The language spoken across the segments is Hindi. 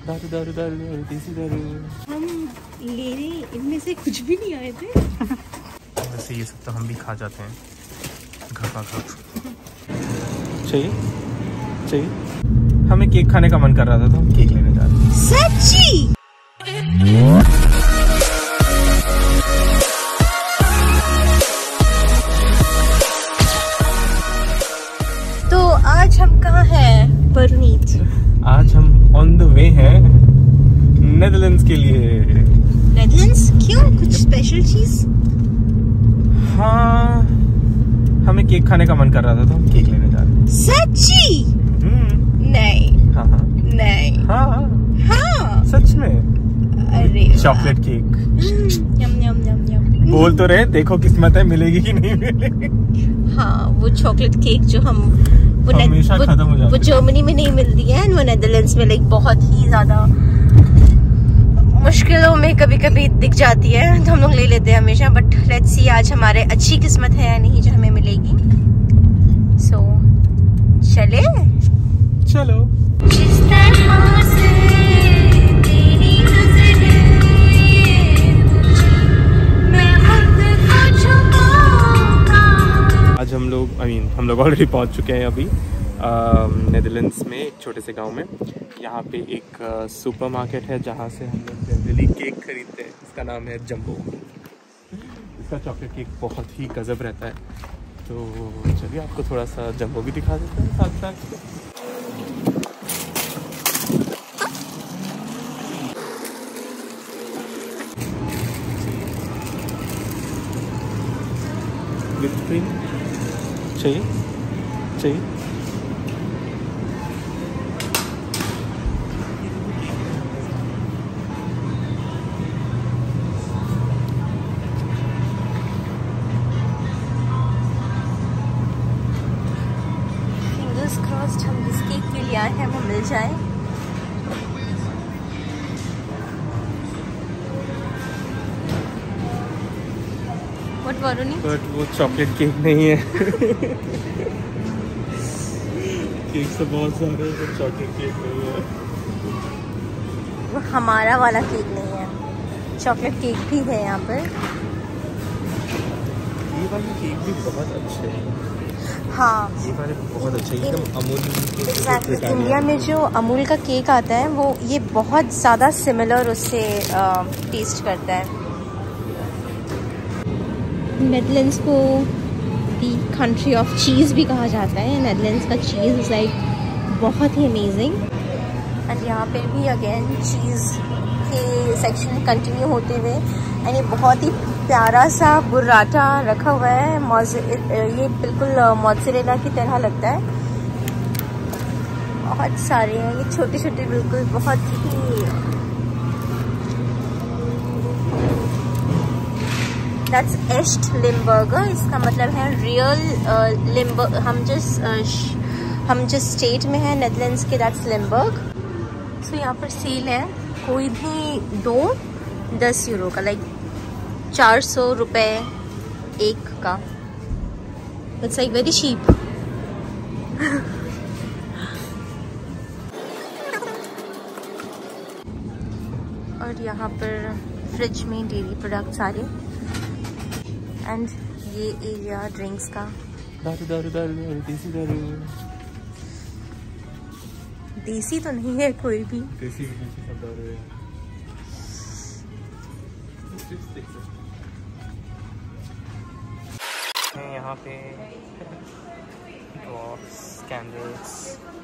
दारू दारू दारू दारू देसी दारू। हम लेने इनमें से कुछ भी नहीं आए थे। वैसे ये सब तो हम भी खा जाते हैं घर का खा। चाहिए चाहिए, हमें केक खाने का मन कर रहा था तो हम केक लेने जा रहे हैं। सच्ची? तो आज हम कहाँ हैं परनीत? आज हम ऑन द वे हैं नेदरलैंड्स के लिए। नेदरलैंड्स क्यों? कुछ स्पेशल चीज? हाँ, हमें केक खाने का मन कर रहा था तो हम केक लेने जा रहे हैं। सच्ची? नहीं। हाँ हाँ नहीं। हाँ हाँ सच में। अरे चॉकलेट केक। यम यम यम यम। बोल तो रहे, देखो किस्मत है मिलेगी कि नहीं मिलेगी। हाँ, वो चॉकलेट केक जो हम हमेशा खत्म हो जाती है। वो जर्मनी में नहीं मिलती है, वो नेदरलैंड्स में लाइक बहुत ही ज्यादा मुश्किलों में कभी कभी दिख जाती है, तो हम लोग ले लेते हैं हमेशा। बट लेट्स सी आज हमारे अच्छी किस्मत है या नहीं जो हमें मिलेगी। सो चले चलो। जिस तरह से तेरी नज़रें मैं खुद को झुकाऊंगा। आज हम लोग ऑलरेडी पहुंच चुके हैं अभी नेदरलैंड्स में एक छोटे से गांव में। यहाँ पे एक सुपरमार्केट है जहाँ से हम लोग जनरली केक खरीदते हैं। इसका नाम है जंबो। इसका चॉकलेट केक बहुत ही गजब रहता है। तो चलिए आपको थोड़ा सा जंबो भी दिखा देते हैं साथ साथ। विप क्रीम चाहिए चाहिए। फिंगर्स क्रॉस्ड हम जिस केक के लिए आए हैं वो मिल जाए। व्हाट वरुणी? बट वो चॉकलेट केक नहीं है। केक तो बहुत सारे हैं, चॉकलेट केक नहीं है। वो हमारा वाला केक नहीं है, चॉकलेट केक भी है यहाँ पर। ये वाले केक भी बहुत अच्छे हैं। हाँ, ये वाले बहुत अच्छे हैं, एकदम अमूल। एग्जैक्टली। इंडिया में जो अमूल का केक आता है वो ये बहुत ज़्यादा सिमिलर उससे टेस्ट करता है। नेदरलैंड्स को दी कंट्री ऑफ चीज़ भी कहा जाता है। नेदरलैंड्स का चीज़ इज़ लाइक बहुत ही अमेजिंग। एंड यहाँ पे भी अगेन चीज़ के सेक्शन कंटिन्यू होते हुए, एंड ये बहुत ही प्यारा सा बुर्राटा रखा हुआ है। ये बिल्कुल मोज़रेला की तरह लगता है। बहुत सारे हैं ये छोटे छोटे, बिल्कुल बहुत ही। That's echt Limburger। इसका मतलब है रियल लिम्बर्ग। हम जिस स्टेट में है नेदरलैंड्स के, दैट्स लिम्बर्ग। सो यहाँ पर सेल है, कोई भी दो 10 यूरो का, लाइक 400 रुपये एक का। It's like very cheap. और यहाँ पर फ्रिज में डेयरी प्रोडक्ट सारे। एंड ये एरिया ड्रिंक्स का। दारू दारू दारू दारू देसी दारू। देसी तो नहीं है कोई भी। देसी सब दारू है। यहाँ पे ड्रॉप्स, कैंडल्स,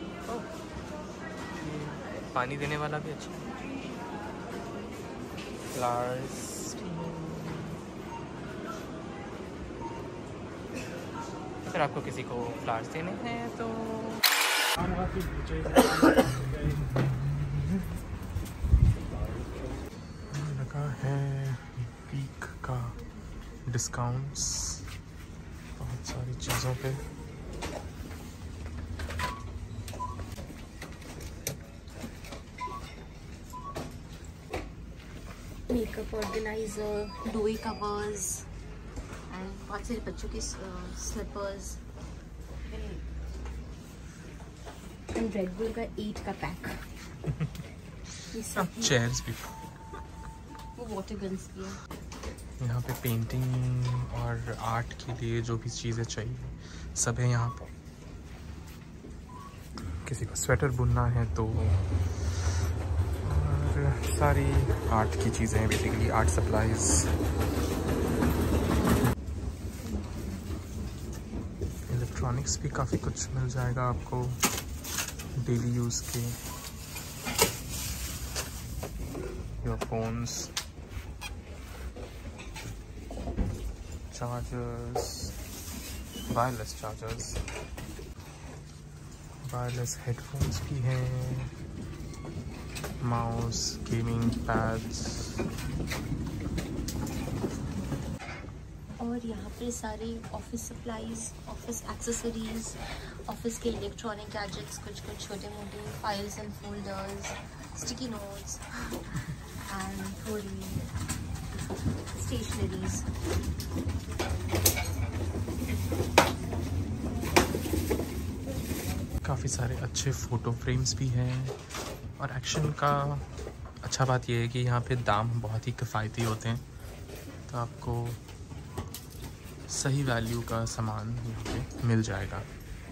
पानी देने वाला भी अच्छा है। फ्लावर्स, अगर आपको किसी को फ्लावर्स देने हैं तो लगा है वीक का डिस्काउंट्स बहुत सारी चीज़ों पे। मेकअप ऑर्गेनाइजर, डोई कवर्स एंड बहुत सारे बच्चों के स्लीपर्स एंड रेड बुल का 8 का पैक। अब चेयर्स भी, वो वाटर गन्स भी है। यहाँ पे पेंटिंग और आर्ट के लिए जो भी चीज़ें चाहिए सब है यहाँ पे। किसी को स्वेटर बुनना है तो, और सारी आर्ट की चीज़ें हैं, बेसिकली आर्ट सप्लाईज। इलेक्ट्रॉनिक्स भी काफ़ी कुछ मिल जाएगा आपको डेली यूज़ के, earphones, chargers, wireless chargers, wireless headphones भी हैं, माउस, गेमिंग पैड्स, और यहाँ पे सारी office supplies, office accessories, office के इलेक्ट्रॉनिक गैजेट्स, कुछ छोटे मोटे files and folders, sticky notes and थोड़ी स्टेशनरीज। काफ़ी सारे अच्छे फ़ोटो फ्रेम्स भी हैं। और एक्शन का अच्छा बात यह है कि यहाँ पे दाम बहुत ही किफ़ायती होते हैं, तो आपको सही वैल्यू का सामान यहाँ पे मिल जाएगा।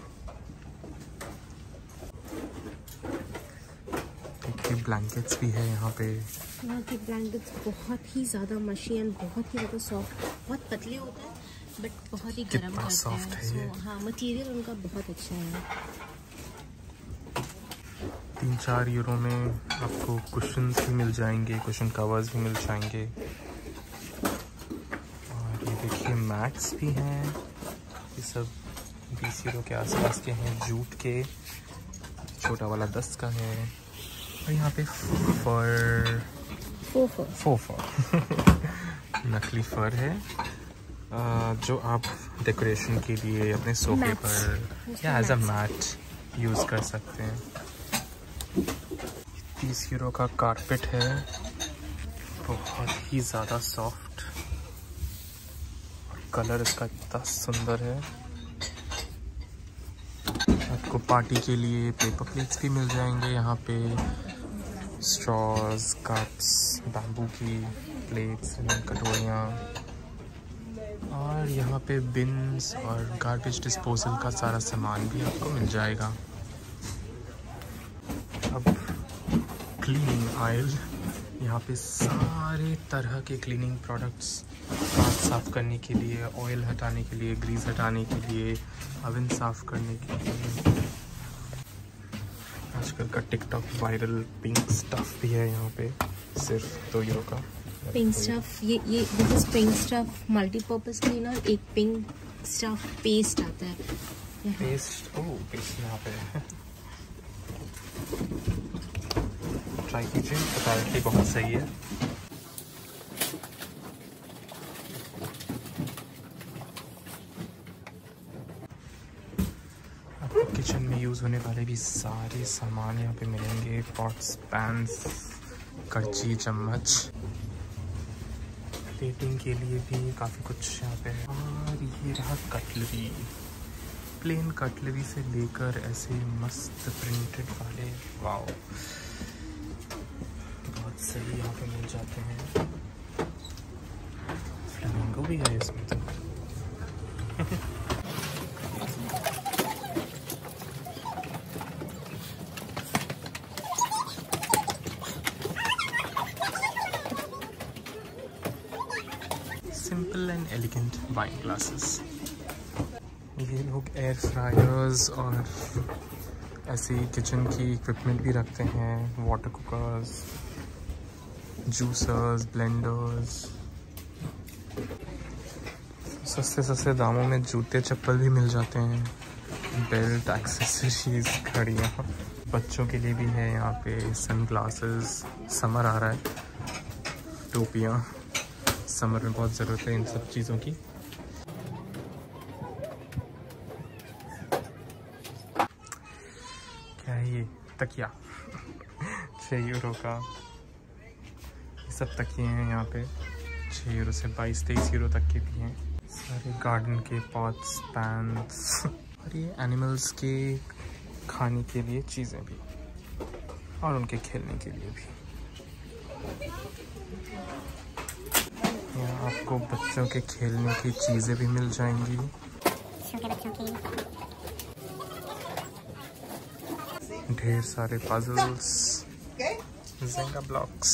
देखिए ब्लैंकेट्स भी है यहाँ पे। यहाँ के ब्लैंकेट्स बहुत ही ज़्यादा मशी एंड बहुत ही ज़्यादा सॉफ्ट, बहुत पतले होते हैं बट बहुत ही गर्म करते सॉफ्ट हैं। है ये। हाँ, मटेरियल उनका बहुत अच्छा है। 3-4 यूरो में आपको कुशन्स भी मिल जाएंगे, कुशन कवर्स भी मिल जाएंगे। और ये देखिए मैट्स भी हैं, ये सब 20 यूरो के आसपास के हैं, जूट के। छोटा वाला 10 का है। और यहाँ पे फर नकली फर है, जो आप डेकोरेशन के लिए अपने सोफे पर या एज अ मैट यूज़ कर सकते हैं। 30 यूरो का कारपेट है, बहुत ही ज़्यादा सॉफ्ट, कलर इसका इतना सुंदर है। आपको पार्टी के लिए पेपर प्लेट्स भी मिल जाएंगे यहाँ पे, स्ट्रॉज, कप्स, बैम्बू की प्लेट्स, कटोरियाँ। और यहाँ पे बिन्स और गार्बेज डिस्पोजल का सारा सामान भी आपको मिल जाएगा। अब क्लीनिंग आयल, यहाँ पे सारे तरह के क्लीनिंग प्रोडक्ट्स, हाथ साफ करने के लिए, ऑयल हटाने के लिए, ग्रीस हटाने के लिए, ओवन साफ करने के लिए। आजकल का टिकटॉक वायरल पिंक स्टफ भी है यहाँ पे, सिर्फ 2 यूरो का। पिंक स्टफ, ये this is pink stuff multipurpose cleaner. एक पिंक स्टफ पेस्ट आता है। पेस्ट, ओह पेस्ट यहाँ पे है, ट्राई कीजिए, अपेरेंटली बहुत सही है। आपको किचन में यूज़ होने वाले भी सारे सामान यहाँ पे मिलेंगे, पॉट्स, पैन्स, कड़ची, चम्मच, प्लेटिंग के लिए भी काफ़ी कुछ यहाँ पे है। और ये रहा कटलरी, प्लेन कटलरी से लेकर ऐसे मस्त प्रिंटेड वाले, वाओ बहुत सही यहाँ पे मिल जाते हैं। फ्लेमिंगो भी है इसमें तो। Simple and elegant wine glasses. ये लोग एयर फ्रायर्स और ऐसे किचन की इक्विपमेंट भी रखते हैं, वाटर कुकर्स, जूसर्स, ब्लेंडर्स। सस्ते सस्ते दामों में जूते चप्पल भी मिल जाते हैं, बेल्ट, एक्सेसरीज, घड़ियाँ। बच्चों के लिए भी है यहाँ पे सन ग्लासेस, समर आ रहा है, टोपियाँ, समर में बहुत ज़रूरत है इन सब चीज़ों की। क्या है ये? तकिया 6 यूरो का। ये सब तकिए हैं यहाँ पे, 6 यूरो से 22-23 यूरो तक के भी हैं। सारे गार्डन के पॉट्स, पैन्स और ये एनिमल्स के खाने के लिए चीज़ें भी और उनके खेलने के लिए भी। यहाँ आपको बच्चों के खेलने की चीज़ें भी मिल जाएंगी। ढेर सारे पजल्स, ज़ेंगा ब्लॉक्स।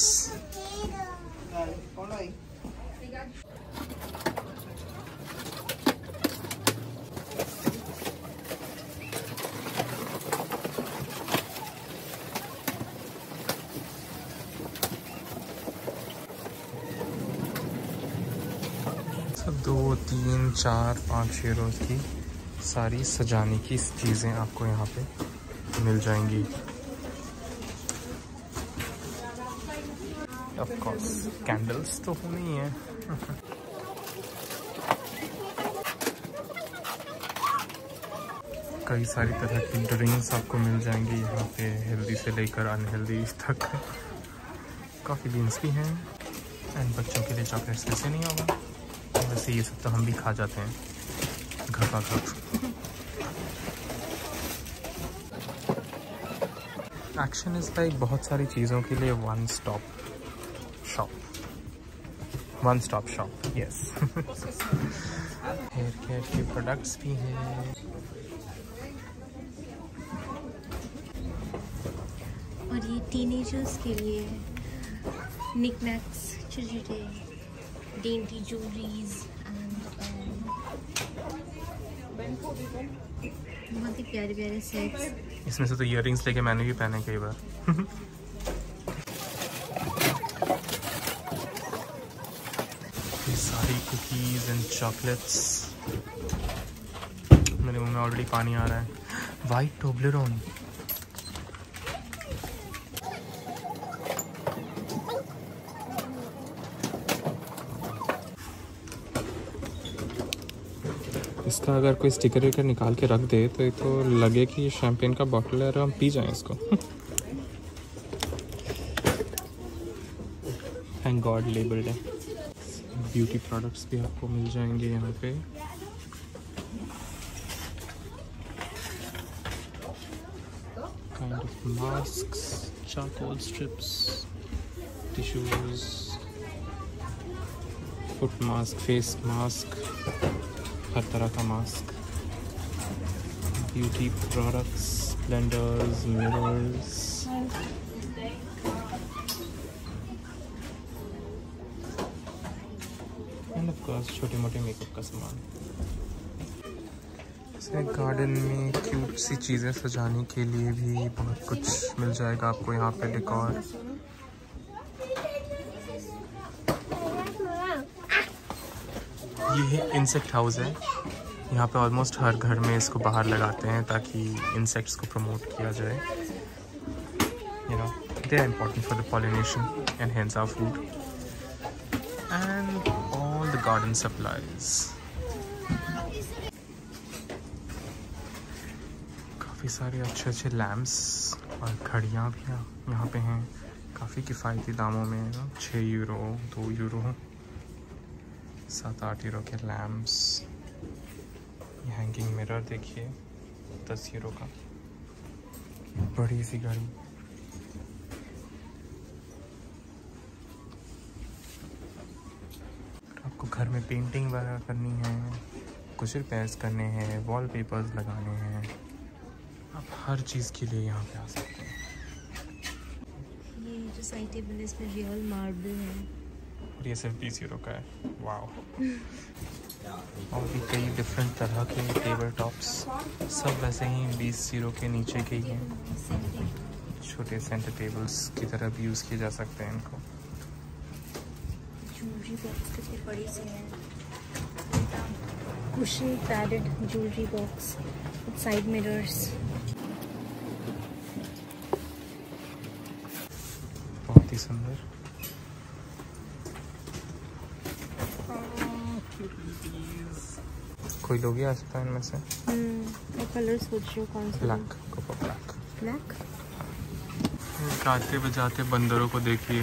दो, 3, 4, 5 यूरोज़ की सारी सजाने की चीज़ें आपको यहाँ पे मिल जाएंगी। ऑफ कोर्स कैंडल्स तो होनी ही है। कई सारी तरह की ड्रिंक्स आपको मिल जाएंगी यहाँ पे, हेल्दी से लेकर अनहेल्दी तक। काफ़ी बीन्स भी हैं। एंड बच्चों के लिए चॉकलेट्स कैसे नहीं होगा। वैसे ये सब तो हम भी खा जाते हैं घर का घर। एक्शन इज लाइक बहुत सारी चीज़ों के लिए one stop shop, yes. Hair care के प्रोडक्ट्स भी हैं। और ये टीनेजर्स के लिए निकनैक्स, छोटे dainty jewelries and बहुत ही प्यारे प्यारे सेट्स। इसमें से तो इयररिंग्स लेके मैंने भी पहने कई बार। ये सारी कुकीज एंड चॉकलेट्स। मेरे मुंह में ऑलरेडी पानी आ रहा है। वाइट टोब्लेरोन, इसका अगर कोई स्टिकर विकर निकाल के रख दे तो ये तो लगे कि ये शैम्पेन का बॉटल है और हम पी जाएं इसको। थैंक गॉड लेबल्ड है। ब्यूटी प्रोडक्ट्स भी आपको मिल जाएंगे यहाँ पे। Kind of masks, charcoal strips, tissues, foot mask, face mask, हर तरह का mask, beauty products, blenders, mirrors, and of course छोटे मोटे मेकअप का सामान। इसमें गार्डन में क्यूट सी चीज़ें सजाने के लिए भी बहुत कुछ मिल जाएगा आपको यहाँ पे। डेकोर, ये इंसेक्ट हाउस है। यहाँ पे ऑलमोस्ट हर घर में इसको बाहर लगाते हैं ताकि इंसेक्ट्स को प्रमोट किया जाए। You know they are important for the pollination and hence our food and all the garden supplies. काफ़ी सारे अच्छे अच्छे लैम्प्स और घड़ियाँ भी यहाँ पे हैं, काफ़ी किफ़ायती दामों में। 6 यूरो, 2 यूरो, 7-8 यूरो के लैम्प्स। ये हैंगिंग मिरर देखिए 10 यूरो का, बड़ी सी घड़ी। आपको घर में पेंटिंग वगैरह करनी है, कुछ रिपेयर्स करने हैं, वॉलपेपर्स लगाने हैं, आप हर चीज़ के लिए यहाँ पे आ सकते हैं। ये जो साइड टेबल है इसमें रियल मार्बल है और ये सिर्फ 20 यूरो का है। वाओ। और भी कई डिफरेंट तरह के टेबल टॉप्स, सब वैसे ही 20 यूरो के नीचे के ही हैं। छोटे सेंटर टेबल्स की तरह भी यूज़ किए जा सकते हैं इनको। ज्वेलरी बॉक्स कितनी बड़ी सी है, cushion padded jewellery box, side mirrors. बहुत ही सुंदर। कोई लोग ही आ सकता है इनमें से। मैं कलर सोच रही हूँ कौन सा। Black, coco black. ब्लैक। गाते बजाते बंदरों को देखिए।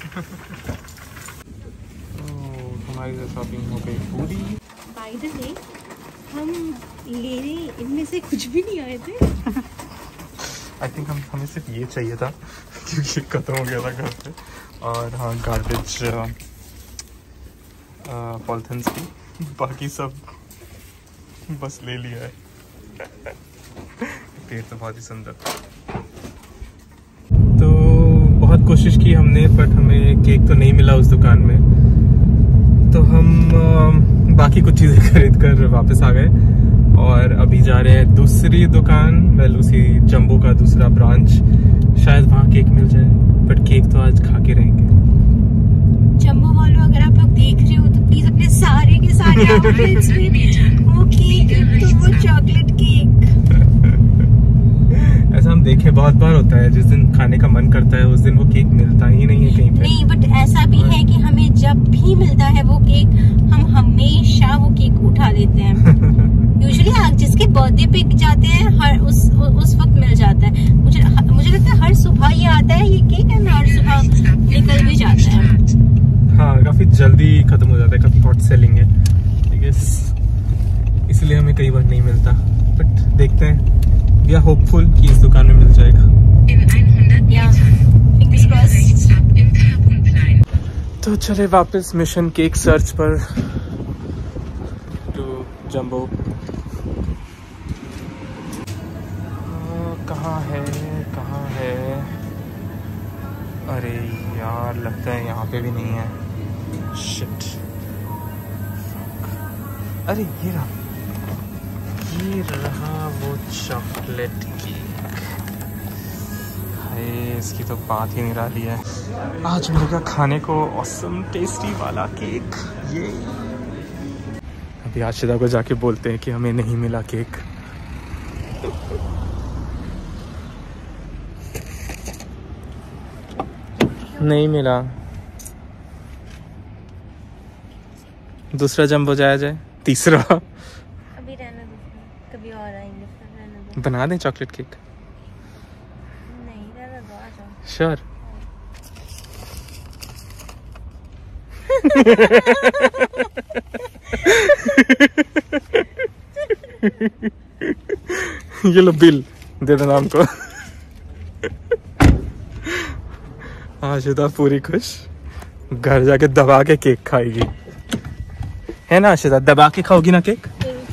हमारी तो शॉपिंग हो गई पूरी। बाय द वे, हम लेने इनमें से कुछ भी नहीं आए थे। आई थिंक हमें सिर्फ ये चाहिए था क्योंकि खत्म हो गया था घर पे। और हाँ गार्बेज पॉलिथीन्स की, बाकी सब बस ले लिया है। पेड़ तो बहुत ही सुंदर। तो बहुत कोशिश की हमने, बट हमें केक तो नहीं मिला उस दुकान में। तो हम बाकी कुछ चीज़ें खरीद कर वापस आ गए और अभी जा रहे हैं दूसरी दुकान, वेल उसी जंबो का दूसरा ब्रांच। शायद वहाँ केक मिल जाए, बट केक तो आज खा के रहेंगे। जंबो वालों, अगर आप लोग देख रहे हो तो प्लीज अपने सारे के सारे आउटलेट्स में वो केक, तो वो चॉकलेट केक। ऐसा हम देखे बहुत बार होता है, जिस दिन खाने का मन करता है उस दिन वो केक मिलता ही नहीं है कहीं पे। नहीं, बट ऐसा भी है कि हमें जब भी मिलता है वो केक, हम हमेशा वो केक उठा लेते हैं। यूजुअली जिसके बर्थडे पे जाते हैं हर उस वक्त मिल जाता है। मुझे लगता है हर सुबह ये आता है ये केक, है हर सुबह निकल भी जाता है। हाँ, काफी जल्दी खत्म हो जाता है, काफी हॉट सेलिंग है, इसलिए हमें कई बार नहीं मिलता। बट देखते हैं, वी आर होपफुल कि इस दुकान में मिल जाएगा। तो चले वापस मिशन केक सर्च पर टू जंबो। कहाँ है? अरे यार, लगता है यहाँ पे भी नहीं है। शिट। अरे ये रहा वो चॉकलेट केक। हाय, इसकी तो बात ही निराली है। आज मिलेगा खाने को ऑसम टेस्टी वाला केक। ये अभी आशिदा को जाके बोलते हैं कि हमें नहीं मिला केक। नहीं मिला। दूसरा जंबो जाया जाए, तीसरा अभी रहने दो, कभी और आएंगे, फिर रहने दो। बना दें चॉकलेट केक? नहीं, रहने दो, आ जाओ। श्योर। ये लो बिल, दे दो नाम को। आशिदा पूरी खुश, घर जाके दबा के केक खाएगी, है ना आशिदा? दबा के खाओगी ना केक?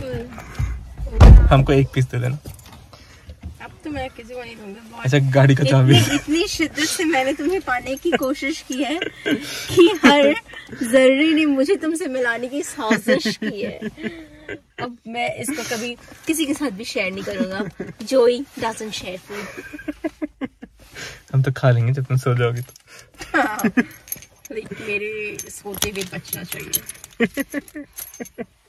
हमको एक पीस दे देना। अब तो मैं किसी को नहीं दूंगा। अच्छा, गाड़ी का चाबी। इतनी शिद्दत से मैंने तुम्हें पाने की कोशिश की है कि हर जर्रे ने मुझे तुमसे मिलाने की साजिश की है। अब मैं इसको कभी किसी के साथ भी शेयर नहीं करूंगा। जोई डजंट शेयर फूड। हम तो खा लेंगे जब तुम सो जाओगी तो। हाँ, मेरे सोते हुए बचना चाहिए।